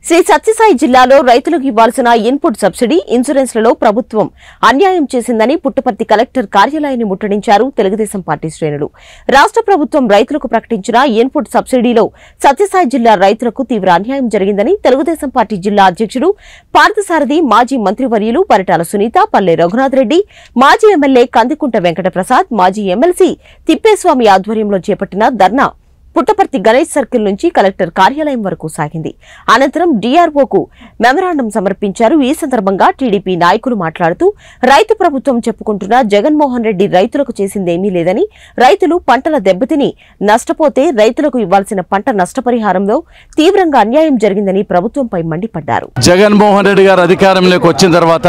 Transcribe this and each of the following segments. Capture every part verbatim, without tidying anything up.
శ్రీ సత్యసాయి జిల్లాలో రైతులకు ఇవ్వాల్సిన ఇన్పుట్ సబ్సిడీ ఇన్సూరెన్స్లలో ప్రభుత్వం అన్యాయం చేసిందని పుట్టపర్తి కలెక్టర్ కార్యాలయాన్ని ముట్టడించారు తెలుగుదేశం పార్టీ శ్రేణులు. రాష్ట్ర ప్రభుత్వం రైతులకు ప్రకటించిన ఇన్పుట్ సబ్సిడీలో సత్యసాయి జిల్లా రైతులకు తీవ్ర అన్యాయం జరిగిందని తెలుగుదేశం పార్టీ జిల్లా అధ్యక్షుడు పార్థసారథి, మాజీ మంత్రివర్యులు పరిటాల సునీత, పల్లె రఘునాథ్ రెడ్డి, మాజీ ఎమ్మెల్యే కందికుంట వెంకటప్రసాద్, మాజీ ఎమ్మెల్సీ తిప్పేస్వామి ఆధ్వర్యంలో చేపట్టిన ధర్నా పుట్టపర్తి గణేష్ సర్కిల్ నుంచి కలెక్టర్ కార్యాలయం వరకు సాగింది. అనంతరం డీఆర్ఓకు మెమరాండం సమర్పించారు. ఈ సందర్భంగా టీడీపీ నాయకులు మాట్లాడుతూ రైతు ప్రభుత్వం చెప్పుకుంటున్న జగన్మోహన్ రెడ్డి రైతులకు చేసిందేమీ లేదని, రైతులు పంటల దెబ్బతిని నష్టపోతే రైతులకు ఇవ్వాల్సిన పంట నష్టపరిహారంలో తీవ్రంగా అన్యాయం జరిగిందని ప్రభుత్వంపై మండిపడ్డారు. జగన్మోహన్ రెడ్డి గారు అధికారంలోకి వచ్చిన తర్వాత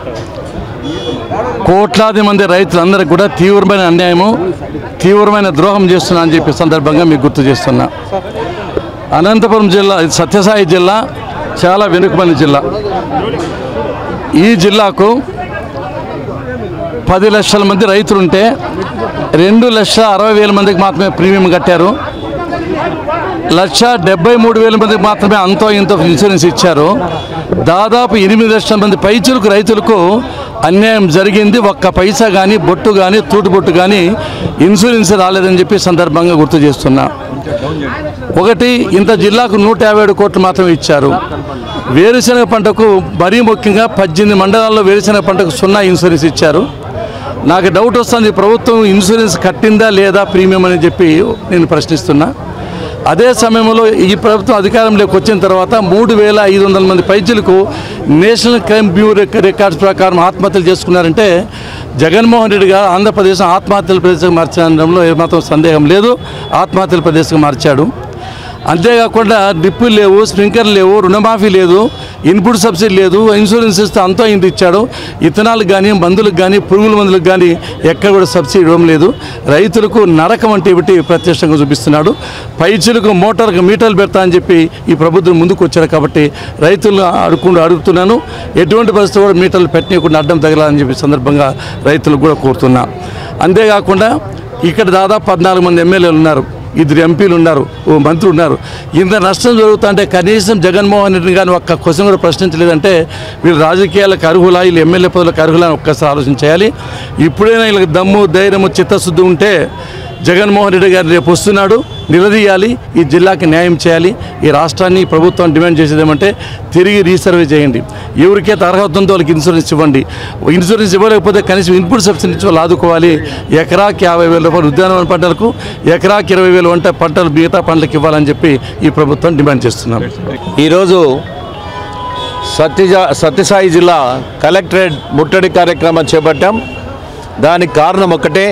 కోట్లాది మంది రైతులందరికీ కూడా తీవ్రమైన అన్యాయము, తీవ్రమైన ద్రోహం చేస్తున్నా అని చెప్పి సందర్భంగా మీకు గుర్తు చేస్తున్నా. అనంతపురం జిల్లా, సత్యసాయి జిల్లా చాలా వెనుకబడిన జిల్లా. ఈ జిల్లాకు పది లక్షల మంది రైతులుంటే రెండు లక్షల అరవై వేల మందికి మాత్రమే ప్రీమియం కట్టారు. లక్ష డెబ్బై మూడు వేల మందికి మాత్రమే అంతో ఇంతో ఇన్సూరెన్స్ ఇచ్చారు. దాదాపు ఎనిమిది లక్షల మంది పైచులకు రైతులకు అన్యాయం జరిగింది. ఒక్క పైసా కానీ, బొట్టు కానీ, తూటు బొట్టు కానీ ఇన్సూరెన్స్ రాలేదని చెప్పి సందర్భంగా గుర్తు చేస్తున్నా. ఒకటి, ఇంత జిల్లాకు నూట యాభై ఏడు కోట్లు మాత్రమే ఇచ్చారు. వేరుశనగ పంటకు మరీ ముఖ్యంగా పద్దెనిమిది మండలాల్లో వేరుశనగ పంటకు సున్నా ఇన్సూరెన్స్ ఇచ్చారు. నాకు డౌట్ వస్తుంది, ప్రభుత్వం ఇన్సూరెన్స్ కట్టిందా లేదా ప్రీమియం అని చెప్పి నేను ప్రశ్నిస్తున్నా. అదే సమయంలో ఈ ప్రభుత్వం అధికారంలోకి వచ్చిన తర్వాత మూడు వేల ఐదు వందల మంది పైచులకు నేషనల్ క్రైమ్ బ్యూరో రికార్డ్స్ ప్రకారం ఆత్మహత్యలు చేసుకున్నారంటే జగన్మోహన్ రెడ్డి గారు ఆంధ్రప్రదేశ్ ఆత్మహత్యల ప్రదేశంగా మార్చడంలో ఏమాత్రం సందేహం లేదు. ఆత్మహత్యల ప్రదేశంగా మార్చాడు. అంతేకాకుండా డిప్పులు లేవు, స్ప్రింకర్లు లేవు, రుణమాఫీ లేదు, ఇన్పుట్ సబ్సిడీ లేదు, ఇన్సూరెన్స్ ఇస్తే అంతో ఇంత ఇచ్చాడు. ఇథనాలకు కానీ, మందులకు కానీ, పురుగుల మందులకు కానీ ఎక్కడ కూడా సబ్సిడీ ఇవ్వడం లేదు. రైతులకు నరకం అంటే ఏమిటి ప్రత్యక్షంగా చూపిస్తున్నాడు. పైచులకు మోటార్కి మీటర్లు పెడతా అని చెప్పి ఈ ప్రభుత్వం ముందుకు వచ్చారు. కాబట్టి రైతులు అడుగుకుండా అడుగుతున్నాను, ఎటువంటి పరిస్థితి కూడా మీటర్లు పెట్టనీయకుండా అడ్డం తగలాలని చెప్పి సందర్భంగా రైతులకు కూడా కోరుతున్నా. అంతేకాకుండా ఇక్కడ దాదాపు పద్నాలుగు మంది ఎమ్మెల్యేలు ఉన్నారు, ఇద్దరు ఎంపీలు ఉన్నారు, ఓ మంత్రి ఉన్నారు. ఇంత నష్టం జరుగుతుంటే కనీసం జగన్మోహన్ రెడ్డిని కానీ ఒక్క క్వశ్చన్ కూడా ప్రశ్నించలేదంటే వీళ్ళు రాజకీయాలకు అర్హులా, వీళ్ళు ఎమ్మెల్యే పదవులకు అర్హులా అని ఒక్కసారి ఆలోచన చేయాలి. ఇప్పుడైనా వీళ్ళకి దమ్ము, ధైర్యము, చిత్తశుద్ధి ఉంటే జగన్మోహన్ రెడ్డి గారు రేపు వస్తున్నాడు, నిలదీయాలి, ఈ జిల్లాకి న్యాయం చేయాలి. ఈ రాష్ట్రాన్ని ప్రభుత్వం డిమాండ్ చేసేదేమంటే తిరిగి రీసర్వే చేయండి. ఎవరికైతే అర్హత ఉందో వాళ్ళకి ఇన్సూరెన్స్ ఇవ్వండి. ఇన్సూరెన్స్ ఇవ్వలేకపోతే కనీసం ఇన్పుట్ సబ్సిడీ ఇచ్చి వాళ్ళు ఆదుకోవాలి. ఎకరాకి యాభై వేల రూపాయలు ఉద్యానవన పంటలకు, ఎకరాకి ఇరవై వేల వంట పంటలు మిగతా పంటలకు ఇవ్వాలని చెప్పి ఈ ప్రభుత్వం డిమాండ్ చేస్తున్నాం. ఈరోజు సత్య సత్యసాయి జిల్లా కలెక్టరేట్ ముట్టడి కార్యక్రమం చేపట్టాం. దానికి కారణం ఒకటే,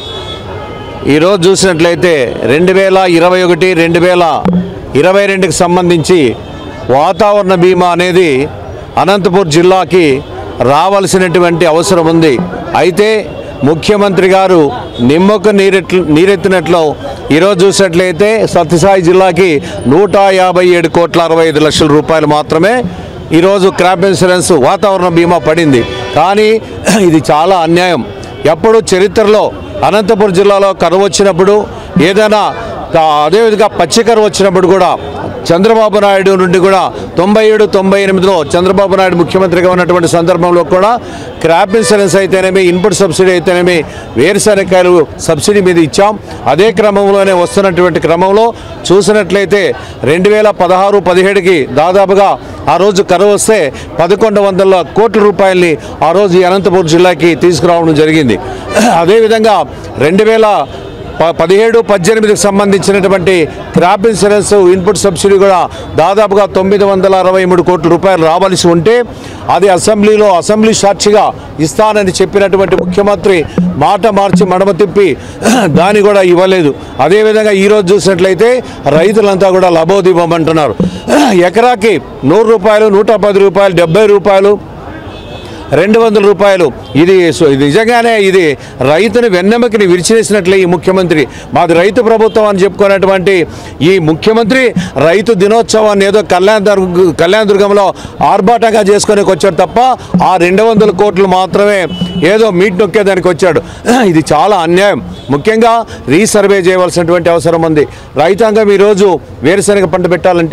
ఈరోజు చూసినట్లయితే రెండు వేల ఇరవై ఒకటి రెండు వేల ఇరవై రెండుకి సంబంధించి వాతావరణ బీమా అనేది అనంతపూర్ జిల్లాకి రావాల్సినటువంటి అవసరం ఉంది. అయితే ముఖ్యమంత్రి గారు నిమ్మకు నీరెట్లు నీరెత్తినట్లు ఈరోజు చూసినట్లయితే సత్యసాయి జిల్లాకి నూట యాభై ఏడు కోట్ల అరవై ఐదు లక్షల రూపాయలు మాత్రమే ఈరోజు క్రాప్ ఇన్సూరెన్స్ వాతావరణ బీమా పడింది. కానీ ఇది చాలా అన్యాయం. ఎప్పుడు చరిత్రలో అనంతపురం జిల్లాలో కరువు వచ్చినప్పుడు, ఏదైనా అదేవిధంగా పచ్చి కరువు వచ్చినప్పుడు కూడా చంద్రబాబు నాయుడు నుండి కూడా తొంభై ఏడు తొంభై ఎనిమిదిలో చంద్రబాబు నాయుడు ముఖ్యమంత్రిగా ఉన్నటువంటి సందర్భంలో కూడా క్రాప్ ఇన్సూరెన్స్ అయితేనేమి, ఇన్పుట్ సబ్సిడీ అయితేనేమి, వేరుశనగకాయలు సబ్సిడీ మీద ఇచ్చాం. అదే క్రమంలోనే వస్తున్నటువంటి క్రమంలో చూసినట్లయితే రెండు వేల పదహారు పదిహేడుకి దాదాపుగా ఆ రోజు కరువు వస్తే పదకొండు వందల కోట్ల రూపాయలని ఆ రోజు ఈ అనంతపురం జిల్లాకి తీసుకురావడం జరిగింది. అదేవిధంగా రెండు వేల పదిహేడు పద్దెనిమిదికి సంబంధించినటువంటి క్రాప్ ఇన్సూరెన్స్ ఇన్పుట్ సబ్సిడీ కూడా దాదాపుగా తొమ్మిది వందల అరవై మూడు కోట్ల రూపాయలు రావాల్సి ఉంటే అది అసెంబ్లీలో అసెంబ్లీ సాక్షిగా ఇస్తానని చెప్పినటువంటి ముఖ్యమంత్రి మాట మార్చి మడమ తిప్పి దాన్ని కూడా ఇవ్వలేదు. అదేవిధంగా ఈరోజు చూసినట్లయితే రైతులంతా కూడా లబోదివ్వమంటున్నారు. ఎకరాకి నూరు రూపాయలు, నూట పది రూపాయలు, డెబ్బై రూపాయలు, రెండు వందల రూపాయలు. ఇది నిజంగానే ఇది రైతుని వెన్నెముకని విరిచివేసినట్లే ఈ ముఖ్యమంత్రి. మాది రైతు ప్రభుత్వం అని చెప్పుకున్నటువంటి ఈ ముఖ్యమంత్రి రైతు దినోత్సవాన్ని ఏదో కళ్యాణ కళ్యాణ దుర్గంలో ఆర్భాటంగా చేసుకొని వచ్చాడు తప్ప ఆ రెండు వందల కోట్లు మాత్రమే ఏదో మీట్ నొక్కేదానికి వచ్చాడు. ఇది చాలా అన్యాయం. ముఖ్యంగా రీసర్వే చేయవలసినటువంటి అవసరం ఉంది. రైతాంగం ఈరోజు వేరుశనగ పంట పెట్టాలంటే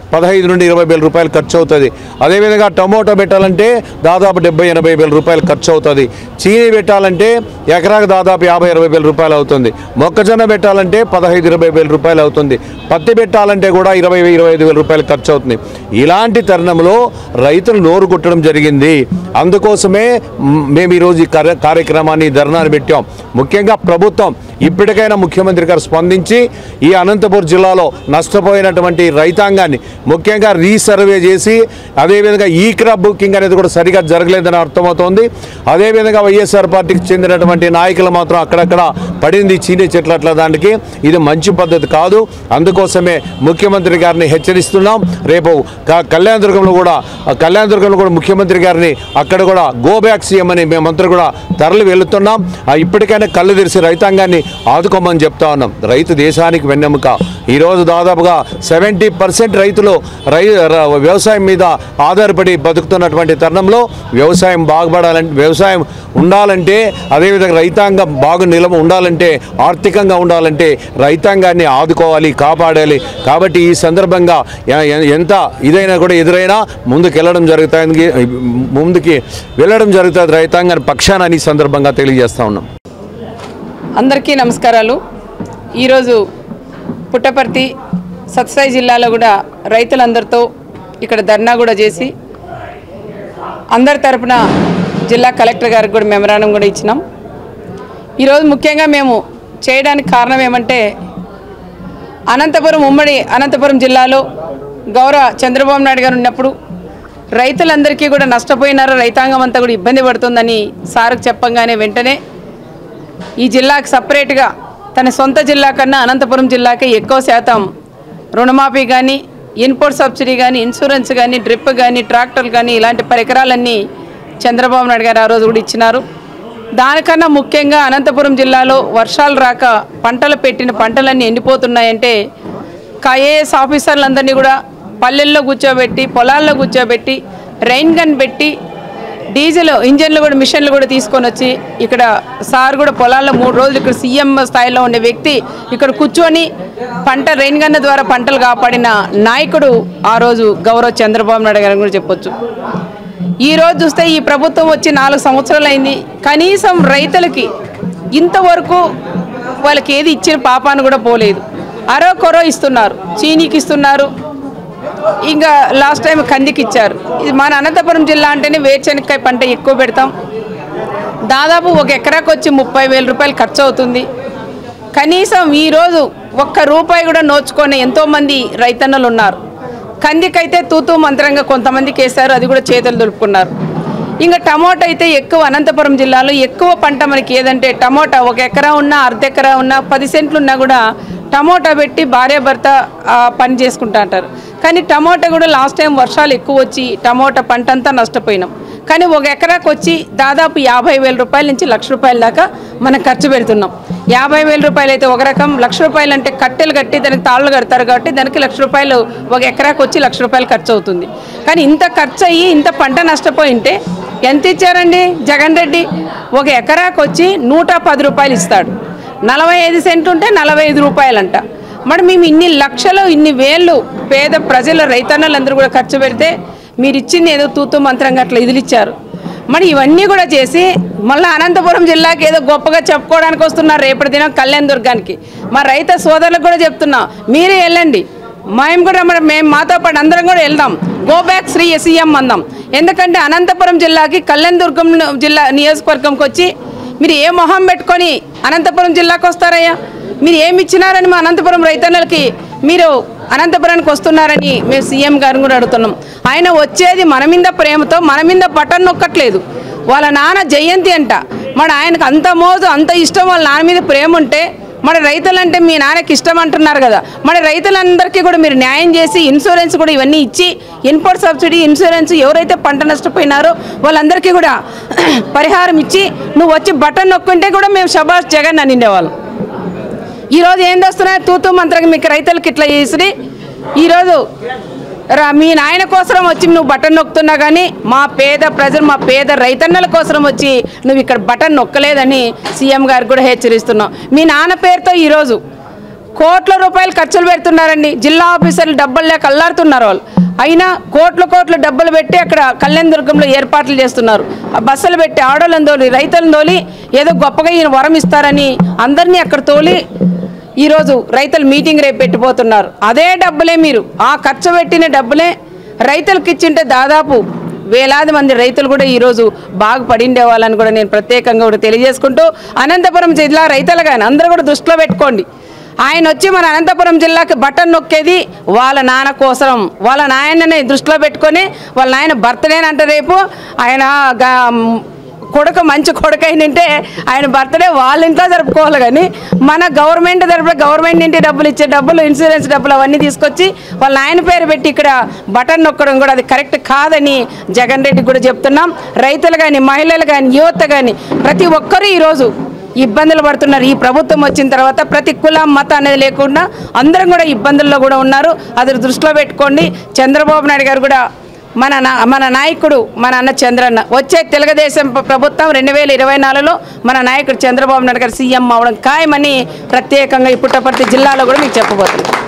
పదహైదు నుండి ఇరవై వేల రూపాయలు ఖర్చు అవుతుంది. అదేవిధంగా టమోటో పెట్టాలంటే దాదాపు డెబ్బై ఎనభై వేల రూపాయలు ఖర్చు అవుతుంది. చీని పెట్టాలంటే ఎకరాకు దాదాపు యాభై ఇరవై వేల రూపాయలు అవుతుంది. మొక్కజొన్న పెట్టాలంటే పదహైదు ఇరవై వేల రూపాయలు అవుతుంది. పత్తి పెట్టాలంటే కూడా ఇరవై ఇరవై ఐదు వేల రూపాయలు ఖర్చు అవుతుంది. ఇలాంటి తరుణంలో రైతులు నోరు కొట్టడం జరిగింది. అందుకోసమే మేము ఈరోజు ఈ కార్యక్రమాన్ని ధర్నాన్ని పెట్టాం. ముఖ్యంగా ప్రభుత్వం ఇప్పటికైనా ముఖ్యమంత్రి గారు స్పందించి ఈ అనంతపురం జిల్లాలో నష్టపోయినటువంటి రైతాంగాన్ని ముఖ్యంగా రీసర్వే చేసి అదేవిధంగా ఈ క్రాప్ బుకింగ్ అనేది కూడా సరిగా జరగలేదని అర్థమవుతోంది. అదేవిధంగా వైఎస్ఆర్ పార్టీకి చెందినటువంటి నాయకులు మాత్రం అక్కడక్కడ పడింది చీనీ చెట్ల అట్లా దానికి ఇది మంచి పద్ధతి కాదు. అందుకోసమే ముఖ్యమంత్రి గారిని హెచ్చరిస్తున్నాం. రేపు కళ్యాణదుర్గంలో కూడా కళ్యాణదుర్గంలో కూడా ముఖ్యమంత్రి గారిని అక్కడ కూడా గో బ్యాక్ సీఎం అని మేమంతా కూడా తరలి వెళుతున్నాం. ఇప్పటికైనా కళ్ళు తెరిచి రైతాంగాన్ని ఆదుకోమని చెప్తా ఉన్నాం. రైతు దేశానికి వెన్నెముక. ఈరోజు దాదాపుగా సెవెంటీ పర్సెంట్ రైతులు రై వ్యవసాయం మీద ఆధారపడి బతుకుతున్నటువంటి తరుణంలో వ్యవసాయం బాగుపడాలంటే వ్యవసాయం ఉండాలంటే అదేవిధంగా రైతాంగం బాగు నిలవ ఉండాలంటే ఆర్థికంగా ఉండాలంటే రైతాంగాన్ని ఆదుకోవాలి, కాపాడాలి. కాబట్టి ఈ సందర్భంగా ఎంత ఇదైనా కూడా ఎదురైనా ముందుకు వెళ్ళడం జరుగుతుంది ముందుకి వెళ్ళడం జరుగుతుంది రైతాంగాన్ని పక్షాన్ని ఈ సందర్భంగా తెలియజేస్తా ఉన్నాం. అందరికీ నమస్కారాలు. ఈరోజు పుట్టపర్తి సత్యసాయి జిల్లాలో కూడా రైతులందరితో ఇక్కడ ధర్నా కూడా చేసి అందరి తరపున జిల్లా కలెక్టర్ గారికి కూడా మెమరాండం కూడా ఇచ్చినాం. ఈరోజు ముఖ్యంగా మేము చేయడానికి కారణం ఏమంటే అనంతపురం ఉమ్మడి అనంతపురం జిల్లాలో గౌరవ చంద్రబాబు నాయుడు గారు ఉన్నప్పుడు రైతులందరికీ కూడా నష్టపోయినారు, రైతాంగం అంతా కూడా ఇబ్బంది పడుతుందని సార్కు చెప్పంగానే వెంటనే ఈ జిల్లాకు సపరేట్గా తన సొంత జిల్లా కన్నా అనంతపురం జిల్లాకే ఎక్కువ శాతం రుణమాఫీ కానీ ఇన్పుట్ సబ్సిడీ కానీ ఇన్సూరెన్స్ కానీ డ్రిప్ కానీ ట్రాక్టర్లు కానీ ఇలాంటి పరికరాలన్నీ చంద్రబాబు నాయుడు గారు ఆ రోజు కూడా ఇచ్చినారు. దానికన్నా ముఖ్యంగా అనంతపురం జిల్లాలో వర్షాలు రాక పంటలు పెట్టిన పంటలన్నీ ఎండిపోతున్నాయంటే ఐఏఎస్ ఆఫీసర్లందరినీ కూడా పల్లెల్లో కూర్చోబెట్టి పొలాల్లో కూర్చోబెట్టి రైన్ గన్ పెట్టి డీజిల్ ఇంజన్లు కూడా మిషన్లు కూడా తీసుకొని వచ్చి ఇక్కడ సార్ కూడా పొలాల్లో మూడు రోజులు ఇక్కడ సీఎం స్థాయిలో ఉండే వ్యక్తి ఇక్కడ కూర్చొని పంట రైన్ గన్ ద్వారా పంటలు కాపాడిన నాయకుడు ఆ రోజు గౌరవ చంద్రబాబు నాయుడు గారిని కూడా చెప్పొచ్చు. ఈరోజు చూస్తే ఈ ప్రభుత్వం వచ్చి నాలుగు సంవత్సరాలు అయింది. కనీసం రైతులకి ఇంతవరకు వాళ్ళకి ఏది ఇచ్చిన పాపాన్ని కూడా పోలేదు. అరో కొరో ఇస్తున్నారు, చీనీకి ఇస్తున్నారు, ఇంకా లాస్ట్ టైం కందికి ఇచ్చారు. ఇది మన అనంతపురం జిల్లా అంటేనే వేరుశనక్కాయ పంట ఎక్కువ పెడతాం. దాదాపు ఒక ఎకరాకు వచ్చి ముప్పై వేల రూపాయలు ఖర్చు అవుతుంది. కనీసం ఈరోజు ఒక్క రూపాయి కూడా నోచుకొని ఎంతోమంది రైతన్నలు ఉన్నారు. కందికైతే తూతూ మంత్రంగా కొంతమందికి వేశారు, అది కూడా చేతులు దులుపుకున్నారు. ఇంకా టమోటా అయితే ఎక్కువ అనంతపురం జిల్లాలో ఎక్కువ పంట మనకి ఏదంటే టమోటా. ఒక ఎకరా ఉన్నా అర్ధ ఎకరా ఉన్నా పది సెంట్లు ఉన్నా కూడా టమోటా పెట్టి భార్య భర్త పని చేసుకుంటా అంటారు. కానీ టమోటా కూడా లాస్ట్ టైం వర్షాలు ఎక్కువ వచ్చి టమోటా పంట అంతా నష్టపోయినాం. కానీ ఒక ఎకరాకు వచ్చి దాదాపు యాభై వేల రూపాయల నుంచి లక్ష రూపాయల దాకా మనం ఖర్చు పెడుతున్నాం. యాభై వేల రూపాయలు అయితే ఒక రకం, లక్ష రూపాయలు అంటే కట్టెలు కట్టి దానికి తాళ్ళు కడతారు కాబట్టి దానికి లక్ష రూపాయలు ఒక ఎకరాకు వచ్చి లక్ష రూపాయలు ఖర్చు అవుతుంది. కానీ ఇంత ఖర్చు అయ్యి ఇంత పంట నష్టపోయింటే ఎంత ఇచ్చారండి జగన్ రెడ్డి? ఒక ఎకరాకు వచ్చి నూట పది రూపాయలు ఇస్తాడు. నలభై ఐదు సెంట్లు ఉంటే నలభై ఐదు రూపాయలంట. మరి మేము ఇన్ని లక్షలు ఇన్ని వేళ్ళు పేద ప్రజల రైతన్నలందరూ కూడా ఖర్చు పెడితే మీరు ఇచ్చింది ఏదో తూతూ మంత్రంగా అట్లా ఇదిలు ఇచ్చారు. మరి ఇవన్నీ కూడా చేసి మళ్ళీ అనంతపురం జిల్లాకి ఏదో గొప్పగా చెప్పుకోవడానికి వస్తున్నారు. రేపటి దినం కళ్యాణదుర్గానికి మా రైతు సోదరులకు కూడా చెప్తున్నా, మీరే వెళ్ళండి, మేము కూడా మరి మేము మాతో పాటు అందరం కూడా వెళ్దాం, గో బ్యాక్ శ్రీ సీఎం అందాం. ఎందుకంటే అనంతపురం జిల్లాకి కళ్యాణదుర్గం జిల్లా నియోజకవర్గంకి వచ్చి మీరు ఏ మొహం పెట్టుకొని అనంతపురం జిల్లాకు వస్తారయ్యా? మీరు ఏమి ఇచ్చినారని మా అనంతపురం రైతన్నలకి మీరు అనంతపురానికి వస్తున్నారని మేము సీఎం గారిని కూడా అడుగుతున్నాం. ఆయన వచ్చేది మన మీద ప్రేమతో, మన మీద బటన్ నొక్కట్లేదు. వాళ్ళ నాన్న జయంతి అంట, మరి ఆయనకు అంత మోజు అంత ఇష్టం, వాళ్ళ నాన్న మీద ప్రేమ ఉంటే మరి రైతులంటే మీ నాన్నకి ఇష్టం అంటున్నారు కదా, మరి రైతులందరికీ కూడా మీరు న్యాయం చేసి ఇన్సూరెన్స్ కూడా ఇవన్నీ ఇచ్చి ఇన్పుట్ సబ్సిడీ ఇన్సూరెన్స్ ఎవరైతే పంట నష్టపోయినారో వాళ్ళందరికీ కూడా పరిహారం ఇచ్చి నువ్వు వచ్చి బటన్ నొక్కుంటే కూడా మేము శభాష్ జగన్ అని నిండేవాళ్ళం. ఈరోజు ఏం చేస్తున్నాయి తూతూ మంత్రంగా మీకు రైతులకి ఇట్లా చేసి ఈరోజు మీ నాయన కోసం వచ్చి నువ్వు బటన్ నొక్కుతున్నా కానీ మా పేద ప్రజలు మా పేద రైతన్నల కోసం వచ్చి నువ్వు ఇక్కడ బటన్ నొక్కలేదని సీఎం గారికి కూడా హెచ్చరిస్తున్నావు. మీ నాన్న పేరుతో ఈరోజు కోట్ల రూపాయలు ఖర్చులు పెడుతున్నారండి. జిల్లా ఆఫీసర్లు డబ్బులు లేక అల్లాడుతున్నారు వాళ్ళు. అయినా కోట్ల కోట్ల డబ్బులు పెట్టి అక్కడ కళ్యాణదుర్గంలో ఏర్పాట్లు చేస్తున్నారు. ఆ బస్సులు పెట్టి ఆడోళ్ళని తోలి రైతులను తోలి ఏదో గొప్పగా ఈయన వరం ఇస్తారని అందరినీ అక్కడ తోలి ఈరోజు రైతులు మీటింగ్ రేపు పెట్టిపోతున్నారు. అదే డబ్బులే మీరు ఆ ఖర్చు పెట్టిన డబ్బులే రైతులకు ఇచ్చింటే దాదాపు వేలాది మంది రైతులు కూడా ఈరోజు బాగుపడిండే వాళ్ళని కూడా నేను ప్రత్యేకంగా కూడా తెలియజేసుకుంటూ అనంతపురం జిల్లా రైతులు కానీ అందరూ కూడా దృష్టిలో పెట్టుకోండి. ఆయన వచ్చి మన అనంతపురం జిల్లాకి బటన్ నొక్కేది వాళ్ళ నాన్న కోసం. వాళ్ళ నాయనని దృష్టిలో పెట్టుకొని వాళ్ళ నాయన బర్త్డేనంట రేపు ఆయన కొడుకు మంచి కొడుకు అయినంటే ఆయన బర్త్డే వాళ్ళ ఇంట్లో జరుపుకోవాలి. కానీ మన గవర్నమెంట్ తరపున గవర్నమెంట్ ఇంటి డబ్బులు ఇచ్చే డబ్బులు ఇన్సూరెన్స్ డబ్బులు అవన్నీ తీసుకొచ్చి వాళ్ళ ఆయన పేరు పెట్టి ఇక్కడ బటన్ నొక్కడం కూడా అది కరెక్ట్ కాదని జగన్ రెడ్డికి కూడా చెప్తున్నాం. రైతులు కానీ మహిళలు కానీ యువత కానీ ప్రతి ఒక్కరూ ఈరోజు ఇబ్బందులు పడుతున్నారు. ఈ ప్రభుత్వం వచ్చిన తర్వాత ప్రతి కులం మతం అనేది లేకుండా అందరం కూడా ఇబ్బందుల్లో కూడా ఉన్నారు. అది దృష్టిలో పెట్టుకోండి. చంద్రబాబు నాయుడు గారు కూడా మన మన నాయకుడు మన అన్న చంద్రన్న వచ్చే తెలుగుదేశం ప్రభుత్వం రెండు వేల ఇరవై నాలుగులో మన నాయకుడు చంద్రబాబు నాయుడు గారు సీఎం అవడం ఖాయమని ప్రత్యేకంగా ఈ పుట్టపర్తి జిల్లాలో కూడా మీకు చెప్పబోతున్నాను.